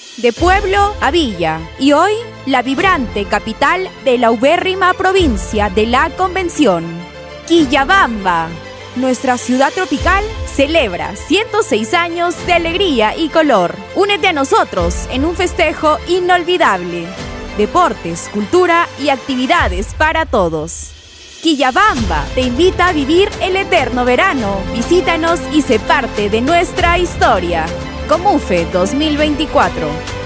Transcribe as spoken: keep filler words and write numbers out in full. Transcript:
de pueblo a villa, y hoy la vibrante capital de la ubérrima provincia de la Convención, Quillabamba. Nuestra ciudad tropical celebra ciento seis años de alegría y color. Únete a nosotros en un festejo inolvidable. Deportes, cultura y actividades para todos. Quillabamba te invita a vivir el eterno verano. Visítanos y sé parte de nuestra historia. Comufe dos mil veinticuatro.